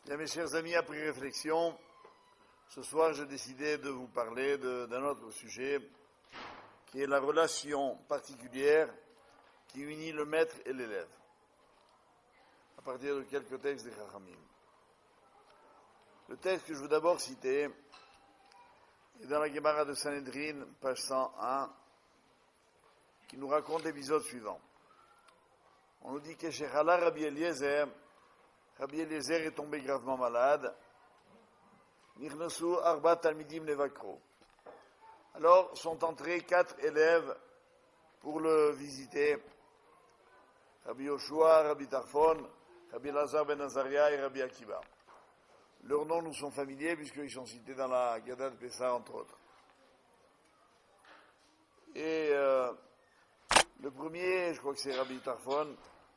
Bien, mes chers amis, après réflexion, ce soir j'ai décidé de vous parler d'un autre sujet qui est la relation particulière qui unit le maître et l'élève, à partir de quelques textes des Chachamim. Le texte que je veux d'abord citer est dans la Gemara de Sanhedrin, page 101, qui nous raconte l'épisode suivant. On nous dit que chez Rabbi Eliezer est tombé gravement malade. Nichnasu arba talmidim levakro. Alors sont entrés 4 élèves pour le visiter. Rabbi Yoshua, Rabbi Tarfon, Rabbi Elazar ben Azaria et Rabbi Akiba. Leurs noms nous sont familiers puisqu'ils sont cités dans la Gada de Pessah entre autres. Et le premier, je crois que c'est Rabbi Tarfon.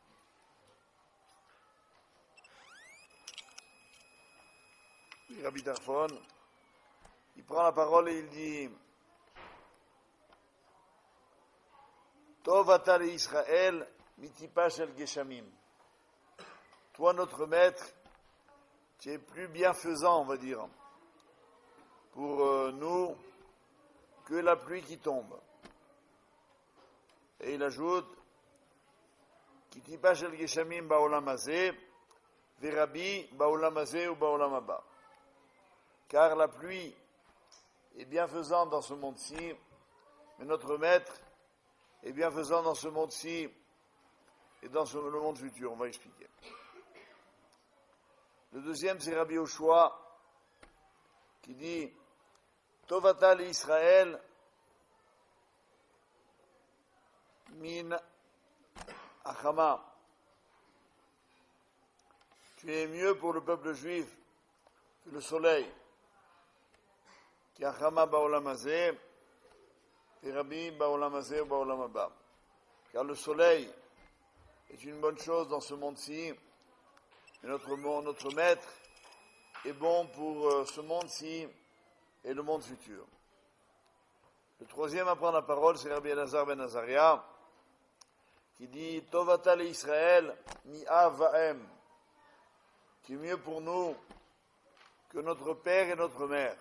Rabbi Tarfon, il prend la parole et il dit Tov ata Israël mitipa shel geshamim. Toi, notre maître, tu es plus bienfaisant, on va dire, pour nous que la pluie qui tombe. Et il ajoute Kitipa shel geshamim ba'olam hazeh, verabi ba'olam hazeh ou ba'olam haba. Car la pluie est bienfaisante dans ce monde-ci, mais notre maître est bienfaisant dans ce monde-ci et dans le monde futur. On va expliquer. Le deuxième, c'est Rabbi Yoshua qui dit Tovata l'Israël min achama. Tu es mieux pour le peuple juif que le soleil. Ki achama ba'olam hazeh, verabi ba'olam hazeh ou ba'olam haba. Car le soleil est une bonne chose dans ce monde-ci, et notre maître est bon pour ce monde-ci et le monde futur. Le troisième à prendre la parole, c'est Rabbi Elazar ben Azaria, qui dit Tovata l'Israël mi'av va'em, qui est mieux pour nous que notre père et notre mère.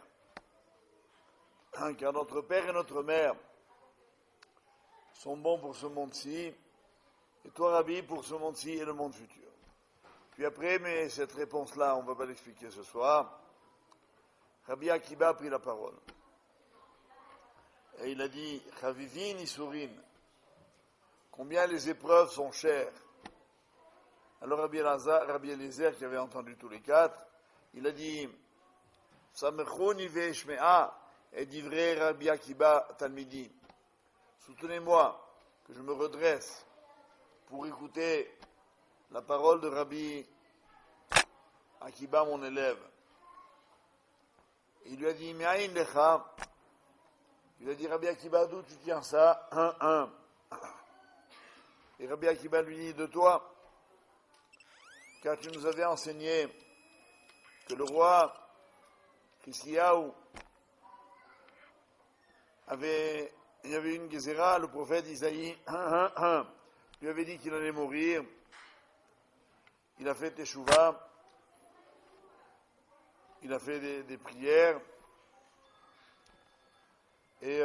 Car notre père et notre mère sont bons pour ce monde-ci, et toi, Rabbi, pour ce monde-ci et le monde futur. Puis après, mais cette réponse-là, on ne va pas l'expliquer ce soir, Rabbi Akiba a pris la parole. Et il a dit, Chavivin Isurin, combien les épreuves sont chères. Alors Rabbi Eliezer, qui avait entendu tous les 4, il a dit, Samechoni ve'eshme'a, et d'ivrei Rabbi Akiba Talmidi. Soutenez-moi que je me redresse pour écouter la parole de Rabbi Akiba, mon élève. Il lui a dit, Me'ain lecha. Il a dit, Rabbi Akiba, d'où tu tiens ça? Et Rabbi Akiba lui dit, de toi, car tu nous avais enseigné que le roi Chisiaou il y avait une Gézéra, le prophète Isaïe lui avait dit qu'il allait mourir. Il a fait Teshuvah, il a fait des prières, et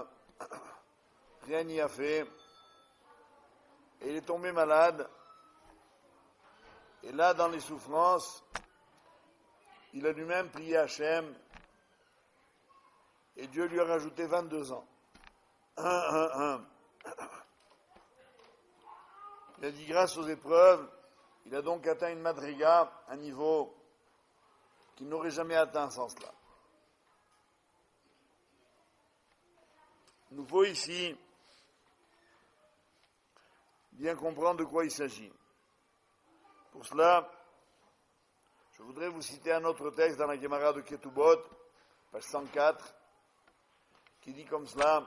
rien n'y a fait. Et il est tombé malade. Et là, dans les souffrances, il a lui-même prié Hachem, et Dieu lui a rajouté 22 ans. Il a dit, grâce aux épreuves, il a donc atteint une madriga, un niveau qu'il n'aurait jamais atteint sans cela. Il nous faut ici bien comprendre de quoi il s'agit. Pour cela, je voudrais vous citer un autre texte dans la Gemara de Ketubot, page 104, qui dit comme cela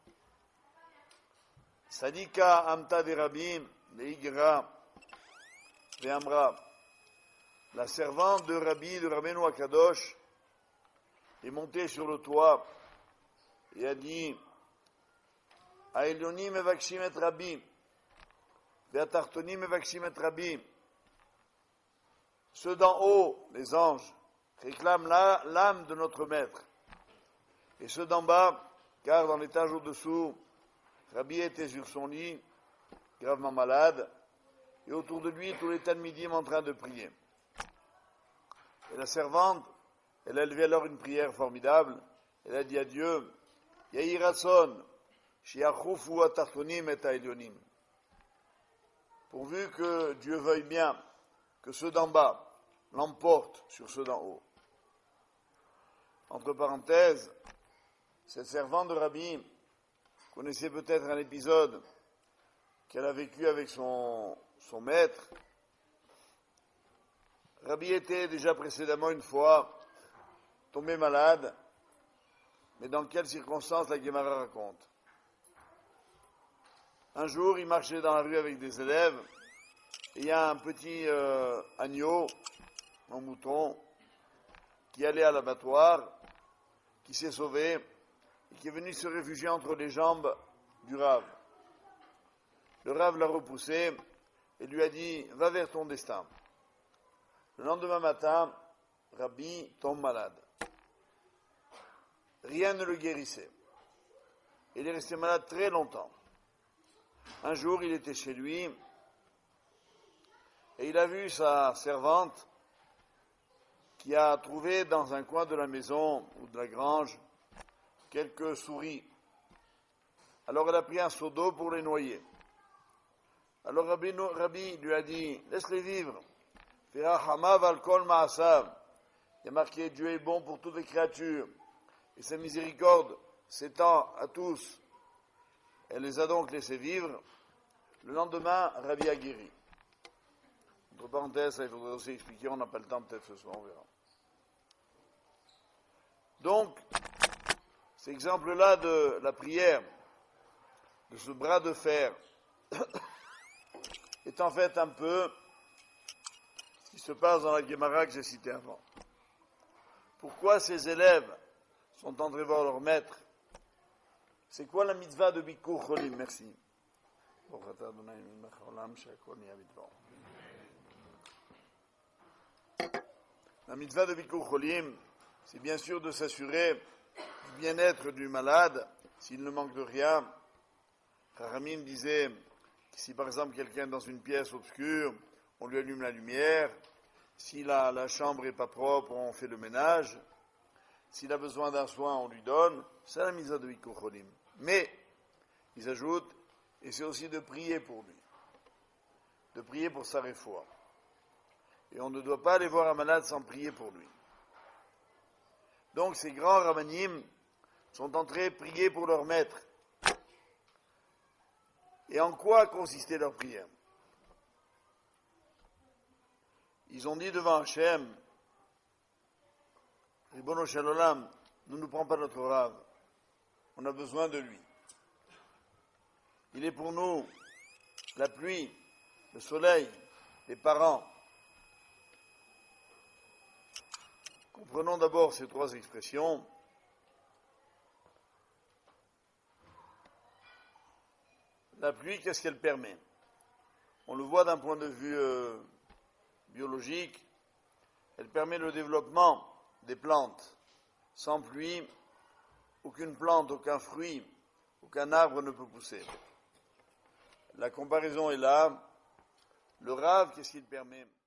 Sadika amta de Rabim leigra ve'amra. La servante de Rabbi, de Rabbeinu Akadosh, est montée sur le toit et a dit Aelyonim mevakshim et Rabbi ve'atartonim mevakshim et Rabbi. Ceux d'en haut, les anges, réclament l'âme de notre maître. Et ceux d'en bas, car dans l'étage au-dessous, Rabbi était sur son lit, gravement malade, et autour de lui, tous les talmidim en train de prier. Et la servante, elle a élevé alors une prière formidable. Elle a dit à Dieu, Yahi Ratson, Shiachufu Atartonim et Aelionim. Pourvu que Dieu veuille bien que ceux d'en bas l'emportent sur ceux d'en haut. Entre parenthèses, cette servante de Rabbi connaissait peut-être un épisode qu'elle a vécu avec son maître. Rabbi était déjà précédemment une fois tombé malade, mais dans quelles circonstances la Gemara raconte. Un jour, il marchait dans la rue avec des élèves, et il y a un petit agneau, un mouton, qui allait à l'abattoir, qui s'est sauvé, et qui est venu se réfugier entre les jambes du Rav. Le Rav l'a repoussé et lui a dit, va vers ton destin. Le lendemain matin, Rabbi tombe malade. Rien ne le guérissait. Il est resté malade très longtemps. Un jour, il était chez lui et il a vu sa servante qui a trouvé dans un coin de la maison ou de la grange quelques souris. Alors elle a pris un seau d'eau pour les noyer. Alors Rabbi lui a dit, laisse-les vivre. Il y a marqué, Dieu est bon pour toutes les créatures, et sa miséricorde s'étend à tous. Elle les a donc laissés vivre. Le lendemain, Rabbi a guéri. Entre parenthèses, il faudrait aussi expliquer, on n'a pas le temps peut-être ce soir, on verra. Donc, cet exemple-là de la prière, de ce bras de fer, est en fait un peu ce qui se passe dans la Gemara que j'ai citée avant. Pourquoi ces élèves sont entrés voir leur maître? C'est quoi la mitzvah de Bikur Cholim? Merci. La mitzvah de Bikur Cholim, c'est bien sûr de s'assurer du bien-être du malade, s'il ne manque de rien. Chachamim disait que si par exemple quelqu'un est dans une pièce obscure, on lui allume la lumière. Si la chambre n'est pas propre, on fait le ménage. S'il a besoin d'un soin, on lui donne. C'est la mitzvah de Bikur Cholim. Mais, ils ajoutent, et c'est aussi de prier pour lui. De prier pour sa réfoua. Et on ne doit pas aller voir un malade sans prier pour lui. Donc ces grands rabbanim sont entrés prier pour leur maître. Et en quoi consistait leur prière? Ils ont dit devant Hachem, Ribono Shel Olam, ne nous prends pas notre Rav, on a besoin de lui. Il est pour nous la pluie, le soleil, les parents. Comprenons d'abord ces trois expressions. La pluie, qu'est-ce qu'elle permet? On le voit d'un point de vue biologique, elle permet le développement des plantes. Sans pluie, aucune plante, aucun fruit, aucun arbre ne peut pousser. La comparaison est là. Le Rav, qu'est-ce qu'il permet?